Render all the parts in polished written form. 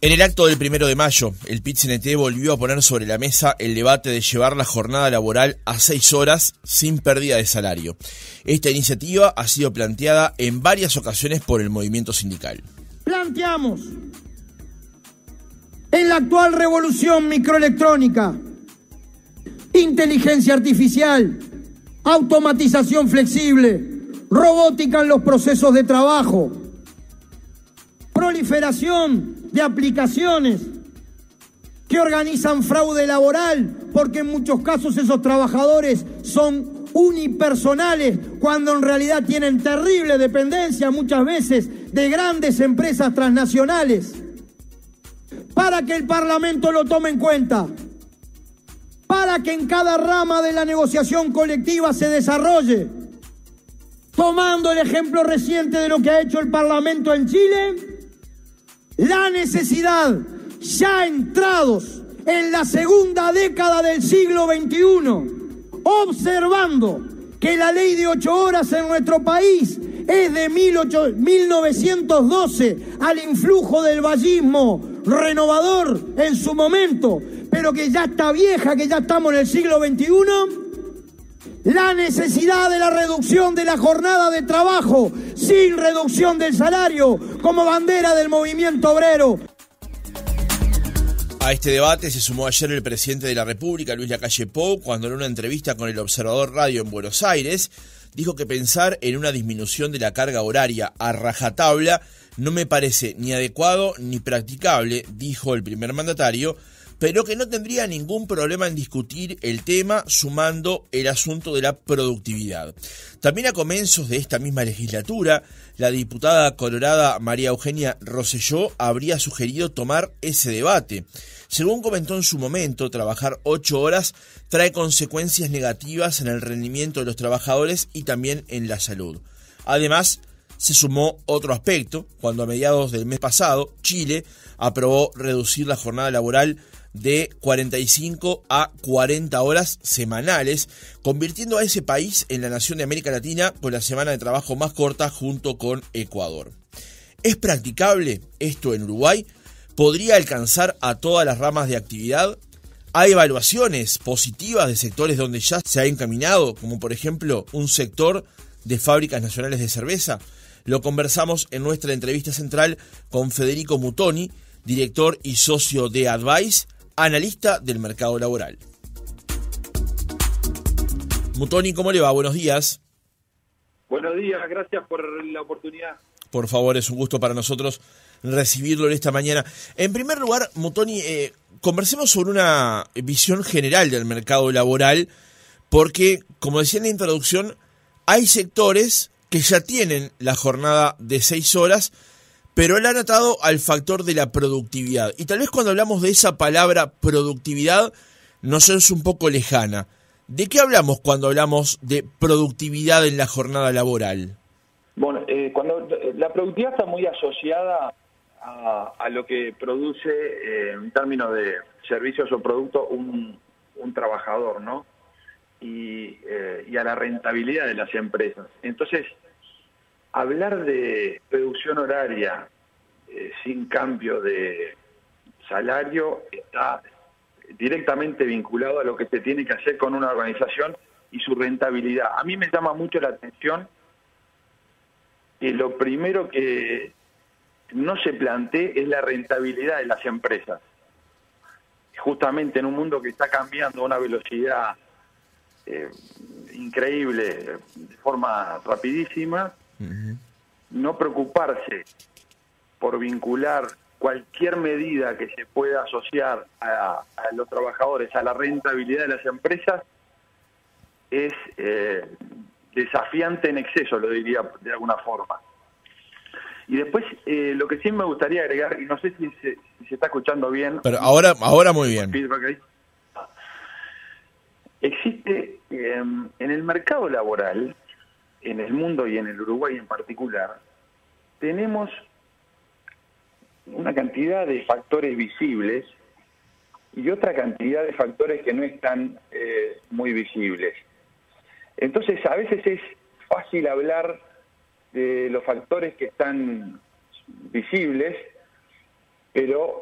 En el acto del 1 de mayo, el PIT-CNT volvió a poner sobre la mesa el debate de llevar la jornada laboral a 6 horas sin pérdida de salario. Esta iniciativa ha sido planteada en varias ocasiones por el movimiento sindical. Planteamos, en la actual revolución microelectrónica, inteligencia artificial, automatización flexible, robótica en los procesos de trabajo, proliferación de aplicaciones que organizan fraude laboral, porque en muchos casos esos trabajadores son unipersonales, cuando en realidad tienen terrible dependencia muchas veces de grandes empresas transnacionales, para que el Parlamento lo tome en cuenta, para que en cada rama de la negociación colectiva se desarrolle, tomando el ejemplo reciente de lo que ha hecho el Parlamento en Chile, la necesidad, ya entrados en la segunda década del siglo XXI, observando que la ley de 8 horas en nuestro país es de 1912, al influjo del vallismo renovador en su momento, pero que ya está vieja, que ya estamos en el siglo XXI, la necesidad de la reducción de la jornada de trabajo sin reducción del salario como bandera del movimiento obrero. A este debate se sumó ayer el presidente de la República, Luis Lacalle Pou, cuando en una entrevista con el Observador Radio en Buenos Aires, dijo que pensar en una disminución de la carga horaria a rajatabla no me parece ni adecuado ni practicable, dijo el primer mandatario, pero que no tendría ningún problema en discutir el tema sumando el asunto de la productividad. También a comienzos de esta misma legislatura, la diputada colorada María Eugenia Rosselló habría sugerido tomar ese debate. Según comentó en su momento, trabajar 8 horas trae consecuencias negativas en el rendimiento de los trabajadores y también en la salud. Además, se sumó otro aspecto, cuando a mediados del mes pasado, Chile aprobó reducir la jornada laboral de 45 a 40 horas semanales, convirtiendo a ese país en la nación de América Latina con la semana de trabajo más corta junto con Ecuador. ¿Es practicable esto en Uruguay? ¿Podría alcanzar a todas las ramas de actividad? ¿Hay evaluaciones positivas de sectores donde ya se ha encaminado, como por ejemplo un sector de fábricas nacionales de cerveza? Lo conversamos en nuestra entrevista central con Federico Mutoni, director y socio de Advice, analista del mercado laboral. Mutoni, ¿cómo le va? Buenos días. Buenos días, gracias por la oportunidad. Por favor, es un gusto para nosotros recibirlo en esta mañana. En primer lugar, Mutoni, conversemos sobre una visión general del mercado laboral, porque, como decía en la introducción, hay sectores que ya tienen la jornada de 6 horas, pero le han atado al factor de la productividad. Y tal vez cuando hablamos de esa palabra productividad nos es un poco lejana. ¿De qué hablamos cuando hablamos de productividad en la jornada laboral? Bueno, cuando la productividad está muy asociada a lo que produce en términos de servicios o productos un trabajador, ¿no? Y a la rentabilidad de las empresas. Entonces, hablar de reducción horaria sin cambio de salario está directamente vinculado a lo que se tiene que hacer con una organización y su rentabilidad. A mí me llama mucho la atención que lo primero que no se plantee es la rentabilidad de las empresas. Justamente en un mundo que está cambiando a una velocidad increíble, de forma rapidísima, no preocuparse por vincular cualquier medida que se pueda asociar a los trabajadores a la rentabilidad de las empresas es desafiante en exceso, lo diría de alguna forma. Y después, lo que sí me gustaría agregar, y no sé si se está escuchando bien. Pero ahora muy bien. Existe en el mercado laboral, en el mundo y en el Uruguay en particular, tenemos una cantidad de factores visibles y otra cantidad de factores que no están muy visibles. Entonces, a veces es fácil hablar de los factores que están visibles pero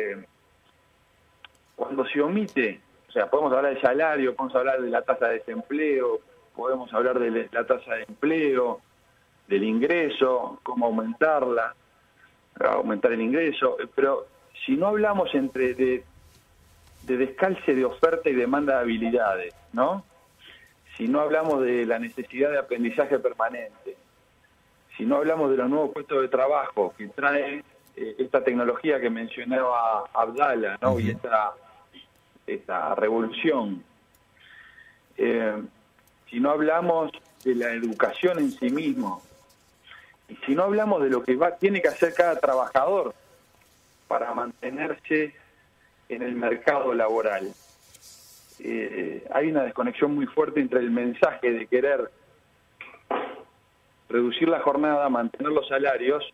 cuando se omite, o sea, podemos hablar de salario, podemos hablar de la tasa de desempleo, podemos hablar de la tasa de empleo, del ingreso, cómo aumentarla, aumentar el ingreso, pero si no hablamos de descalce de oferta y demanda de habilidades, ¿no? Si no hablamos de la necesidad de aprendizaje permanente, si no hablamos de los nuevos puestos de trabajo que trae esta tecnología que mencionaba Abdala, ¿no? Y esta revolución, si no hablamos de la educación en sí mismo, y si no hablamos de lo que tiene que hacer cada trabajador para mantenerse en el mercado laboral, hay una desconexión muy fuerte entre el mensaje de querer reducir la jornada, mantener los salarios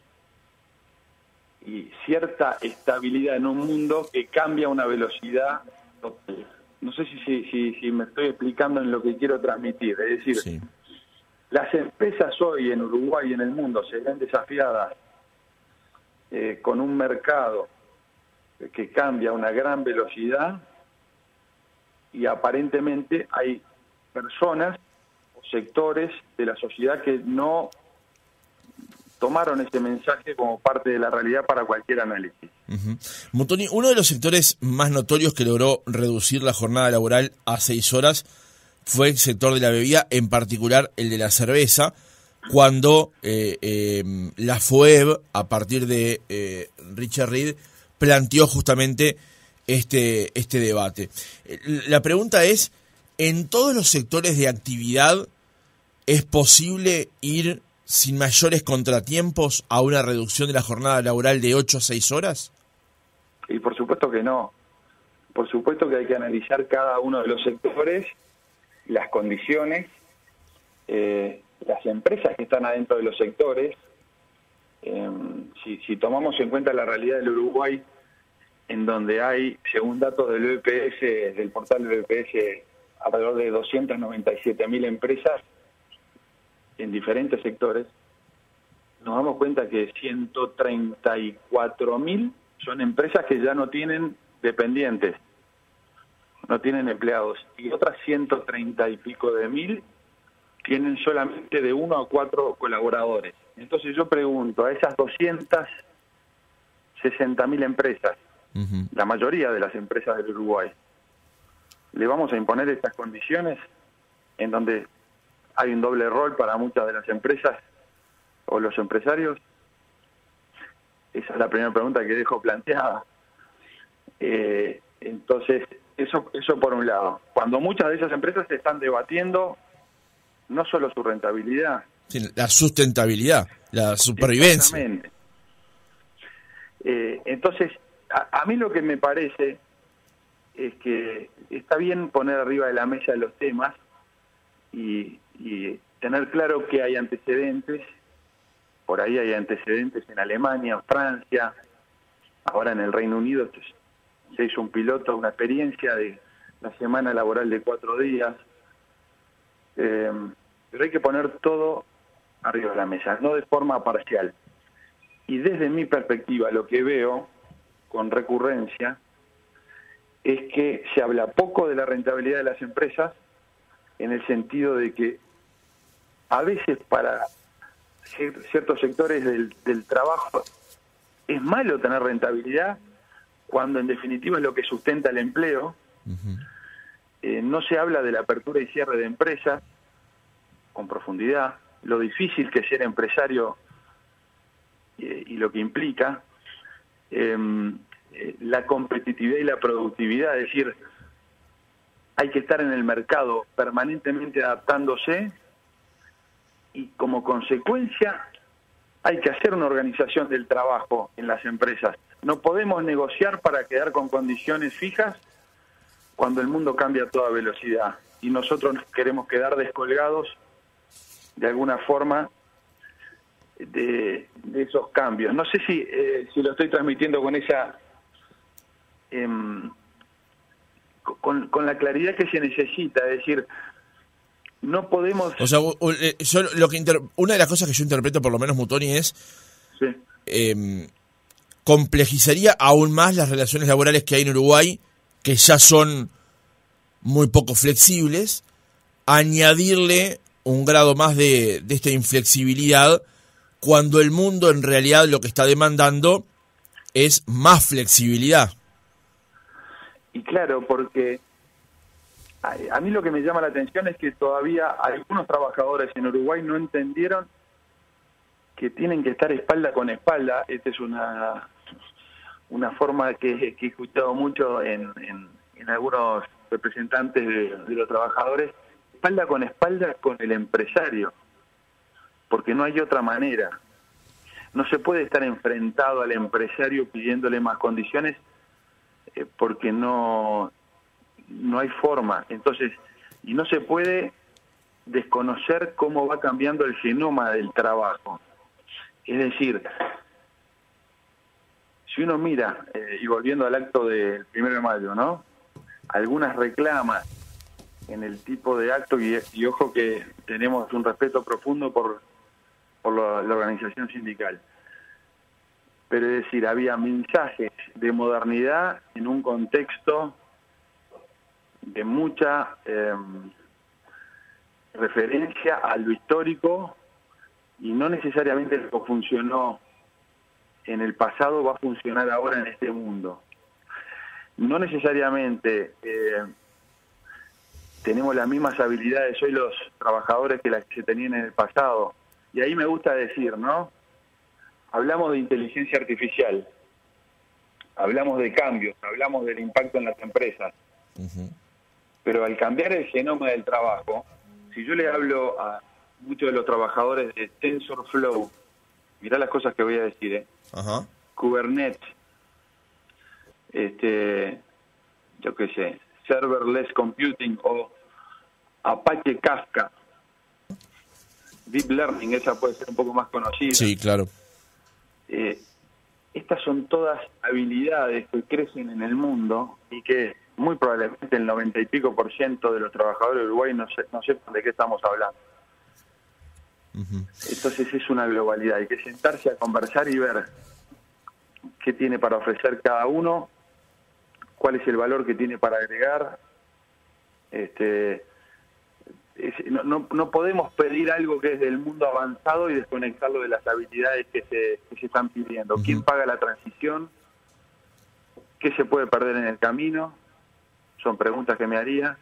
y cierta estabilidad en un mundo que cambia a una velocidad total. No sé si me estoy explicando en lo que quiero transmitir. Es decir, sí, las empresas hoy en Uruguay y en el mundo se ven desafiadas con un mercado que cambia a una gran velocidad y aparentemente hay personas o sectores de la sociedad que no tomaron ese mensaje como parte de la realidad para cualquier análisis. Mutoni, uno de los sectores más notorios que logró reducir la jornada laboral a 6 horas fue el sector de la bebida, en particular el de la cerveza, cuando la FOEB, a partir de Richard Reed, planteó justamente este debate. La pregunta es, ¿en todos los sectores de actividad es posible ir sin mayores contratiempos a una reducción de la jornada laboral de 8 a 6 horas? Y por supuesto que no. Por supuesto que hay que analizar cada uno de los sectores, las condiciones, las empresas que están adentro de los sectores. Si tomamos en cuenta la realidad del Uruguay, en donde hay, según datos del BPS, del portal del BPS, alrededor de 297.000 empresas en diferentes sectores, nos damos cuenta que 134.000 son empresas que ya no tienen dependientes, no tienen empleados, y otras 130 y pico de mil tienen solamente de 1 a 4 colaboradores. Entonces yo pregunto, a esas 260.000 empresas, la mayoría de las empresas del Uruguay, ¿le vamos a imponer estas condiciones en donde hay un doble rol para muchas de las empresas o los empresarios? Esa es la primera pregunta que dejo planteada. Entonces, eso por un lado. Cuando muchas de esas empresas se están debatiendo no solo su rentabilidad, sí, la sustentabilidad, la supervivencia. Exactamente. Entonces, a mí lo que me parece es que está bien poner arriba de la mesa los temas y tener claro que hay antecedentes. Por ahí hay antecedentes en Alemania, en Francia, ahora en el Reino Unido se hizo un piloto, una experiencia de la semana laboral de 4 días. Pero hay que poner todo arriba de la mesa, no de forma parcial. Y desde mi perspectiva, lo que veo con recurrencia es que se habla poco de la rentabilidad de las empresas, en el sentido de que a veces para ciertos sectores del trabajo es malo tener rentabilidad, cuando en definitiva es lo que sustenta el empleo. No se habla de la apertura y cierre de empresas con profundidad, lo difícil que es ser empresario y lo que implica, la competitividad y la productividad, es decir, hay que estar en el mercado permanentemente adaptándose, y como consecuencia hay que hacer una organización del trabajo en las empresas. No podemos negociar para quedar con condiciones fijas cuando el mundo cambia a toda velocidad y nosotros queremos quedar descolgados de alguna forma de esos cambios. No sé si lo estoy transmitiendo con esa con la claridad que se necesita, es decir, no podemos... O sea, una de las cosas que yo interpreto, por lo menos, Mutoni, es... Sí. complejizaría aún más las relaciones laborales que hay en Uruguay, que ya son muy poco flexibles, añadirle un grado más de esta inflexibilidad cuando el mundo en realidad lo que está demandando es más flexibilidad. Y claro, porque a mí lo que me llama la atención es que todavía algunos trabajadores en Uruguay no entendieron que tienen que estar espalda con espalda. Esta es una forma que he escuchado mucho en algunos representantes de los trabajadores, espalda con el empresario, porque no hay otra manera. No se puede estar enfrentado al empresario pidiéndole más condiciones porque no hay forma. Entonces, y no se puede desconocer cómo va cambiando el genoma del trabajo. Es decir, si uno mira, y volviendo al acto del 1 de mayo, ¿no? Algunas reclaman en el tipo de acto, y ojo que tenemos un respeto profundo por la organización sindical. Pero es decir, había mensajes de modernidad en un contexto de mucha referencia a lo histórico, y no necesariamente lo que funcionó en el pasado va a funcionar ahora en este mundo. No necesariamente tenemos las mismas habilidades hoy los trabajadores que las que se tenían en el pasado. Y ahí me gusta decir, ¿no? Hablamos de inteligencia artificial, hablamos de cambios, hablamos del impacto en las empresas. Uh-huh. Pero al cambiar el genoma del trabajo, si yo le hablo a muchos de los trabajadores de TensorFlow, mirá las cosas que voy a decir, uh-huh. Kubernetes, yo qué sé, Serverless Computing o Apache Kafka, Deep Learning, esa puede ser un poco más conocida. Sí, claro. Estas son todas habilidades que crecen en el mundo y que muy probablemente el 90 y pico % de los trabajadores de Uruguay no sepan de qué estamos hablando. Uh-huh. Entonces es una globalidad, hay que sentarse a conversar y ver qué tiene para ofrecer cada uno, cuál es el valor que tiene para agregar. No podemos pedir algo que es del mundo avanzado y desconectarlo de las habilidades que se están pidiendo. Uh-huh. ¿Quién paga la transición? ¿Qué se puede perder en el camino? Son preguntas que me haría.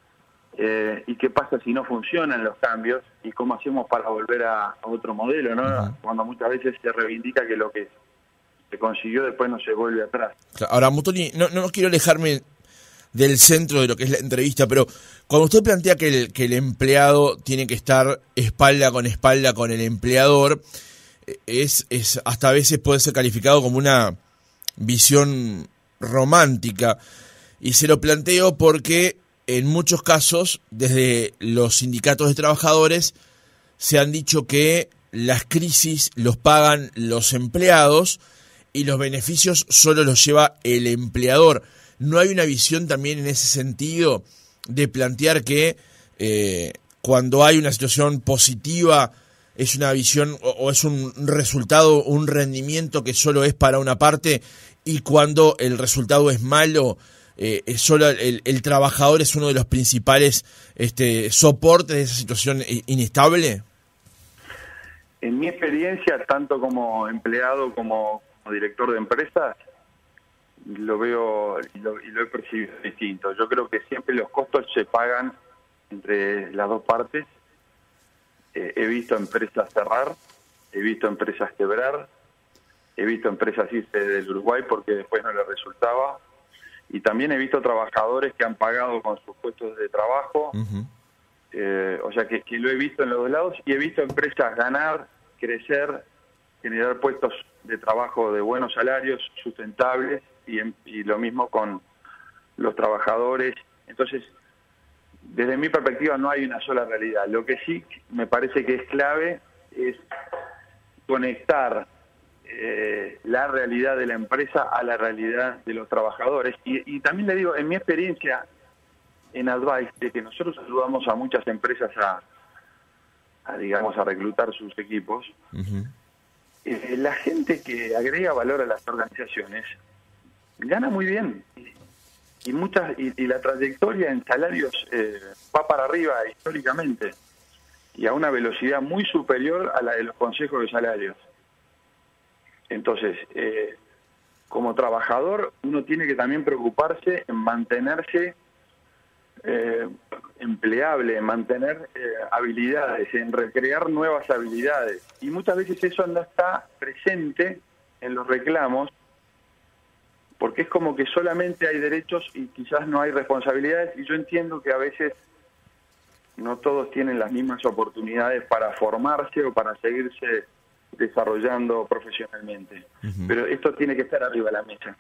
¿Y qué pasa si no funcionan los cambios? ¿Y cómo hacemos para volver a otro modelo, no? Uh-huh. Cuando muchas veces se reivindica que lo que se consiguió después no se vuelve atrás. Ahora, Mutoni, no quiero alejarme del centro de lo que es la entrevista, pero cuando usted plantea que el empleado tiene que estar espalda con el empleador, es hasta a veces puede ser calificado como una visión romántica, y se lo planteo porque en muchos casos desde los sindicatos de trabajadores se han dicho que las crisis los pagan los empleados y los beneficios solo los lleva el empleador. ¿No hay una visión también en ese sentido de plantear que cuando hay una situación positiva es una visión o es un resultado, un rendimiento que solo es para una parte, y cuando el resultado es malo, solo el trabajador es uno de los principales soportes de esa situación inestable? En mi experiencia, tanto como empleado como director de empresas, lo veo y lo he percibido distinto. Yo creo que siempre los costos se pagan entre las dos partes. He visto empresas cerrar, he visto empresas quebrar, he visto empresas irse del Uruguay porque después no les resultaba, y también he visto trabajadores que han pagado con sus puestos de trabajo. Uh-huh. O sea que lo he visto en los dos lados, y he visto empresas ganar, crecer, generar puestos de trabajo de buenos salarios, sustentables, y lo mismo con los trabajadores. Entonces, desde mi perspectiva no hay una sola realidad. Lo que sí me parece que es clave es conectar la realidad de la empresa a la realidad de los trabajadores. Y también le digo, en mi experiencia en Advice, de que nosotros ayudamos a muchas empresas a reclutar sus equipos, uh-huh. la gente que agrega valor a las organizaciones gana muy bien y la trayectoria en salarios va para arriba históricamente y a una velocidad muy superior a la de los consejos de salarios. Entonces, como trabajador, uno tiene que también preocuparse en mantenerse empleable, en mantener habilidades, en recrear nuevas habilidades. Y muchas veces eso no está presente en los reclamos, porque es como que solamente hay derechos y quizás no hay responsabilidades, y yo entiendo que a veces no todos tienen las mismas oportunidades para formarse o para seguirse desarrollando profesionalmente. Pero esto tiene que estar arriba de la mesa.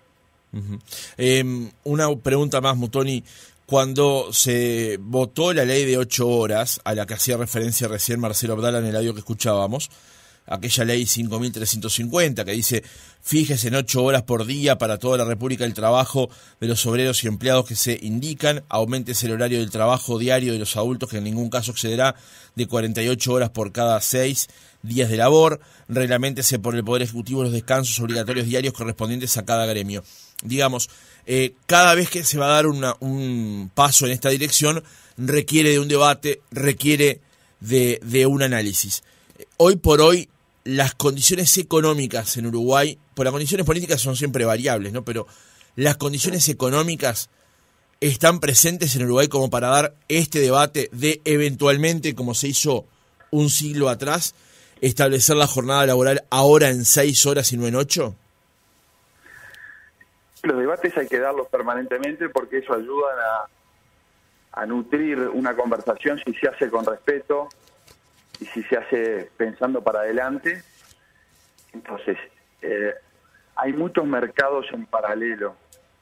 Una pregunta más, Mutoni. Cuando se votó la ley de 8 horas, a la que hacía referencia recién Marcelo Abdala en el audio que escuchábamos, aquella ley 5.350 que dice fíjese en 8 horas por día para toda la República el trabajo de los obreros y empleados que se indican, auméntese el horario del trabajo diario de los adultos que en ningún caso excederá de 48 horas por cada 6 días de labor, reglamentése por el Poder Ejecutivo los descansos obligatorios diarios correspondientes a cada gremio. Digamos, cada vez que se va a dar un paso en esta dirección requiere de un debate, requiere de un análisis. Hoy por hoy, las condiciones económicas en Uruguay, por las condiciones políticas son siempre variables, ¿no? Pero las condiciones económicas están presentes en Uruguay como para dar este debate de eventualmente, como se hizo un siglo atrás, establecer la jornada laboral ahora en 6 horas y no en 8. Los debates hay que darlos permanentemente porque eso ayuda a nutrir una conversación si se hace con respeto y si se hace pensando para adelante. Entonces, hay muchos mercados en paralelo.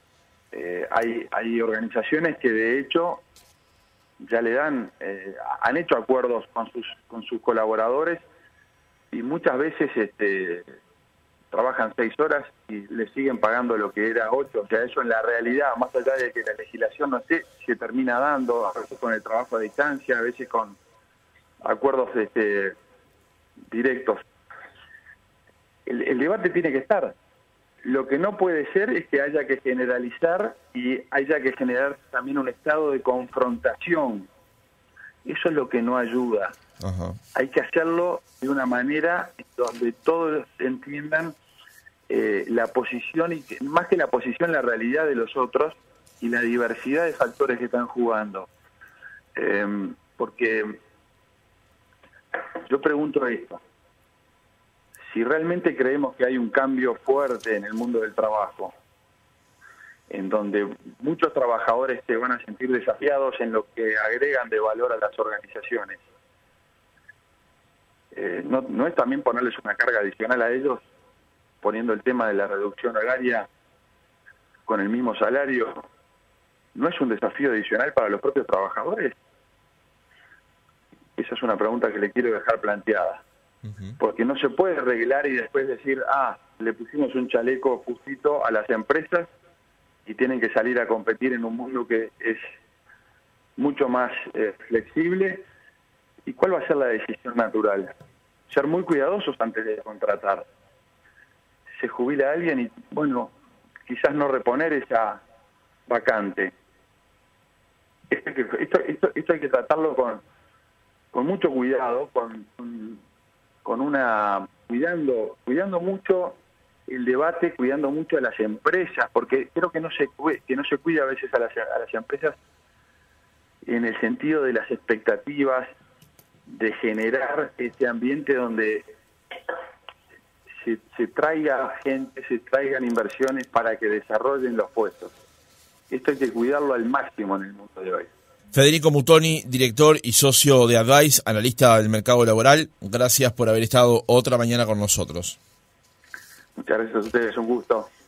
Hay organizaciones que de hecho ya le dan, han hecho acuerdos con sus colaboradores y muchas veces trabajan 6 horas y le siguen pagando lo que era 8. O sea, eso en la realidad, más allá de que la legislación no sé, se termina dando, a veces con el trabajo a distancia, a veces con acuerdos directos. El debate tiene que estar. Lo que no puede ser es que haya que generalizar y haya que generar también un estado de confrontación. Eso es lo que no ayuda. Ajá. Hay que hacerlo de una manera donde todos entiendan la posición, y más que la posición, la realidad de los otros y la diversidad de factores que están jugando. Porque yo pregunto esto: si realmente creemos que hay un cambio fuerte en el mundo del trabajo, en donde muchos trabajadores se van a sentir desafiados en lo que agregan de valor a las organizaciones, ¿no es también ponerles una carga adicional a ellos, poniendo el tema de la reducción horaria con el mismo salario? ¿No es un desafío adicional para los propios trabajadores? Esa es una pregunta que le quiero dejar planteada. Porque no se puede arreglar y después decir, le pusimos un chaleco justito a las empresas y tienen que salir a competir en un mundo que es mucho más flexible. ¿Y cuál va a ser la decisión natural? Ser muy cuidadosos antes de contratar. Se jubila alguien y, bueno, quizás no reponer esa vacante. Esto hay que tratarlo con mucho cuidado, cuidando mucho el debate, cuidando mucho a las empresas, porque creo que no se cuida a veces a las empresas en el sentido de las expectativas, de generar este ambiente donde se traiga gente, se traigan inversiones para que desarrollen los puestos. Esto hay que cuidarlo al máximo en el mundo de hoy. Federico Mutoni, director y socio de Advice, analista del mercado laboral, gracias por haber estado otra mañana con nosotros. Muchas gracias a ustedes, un gusto.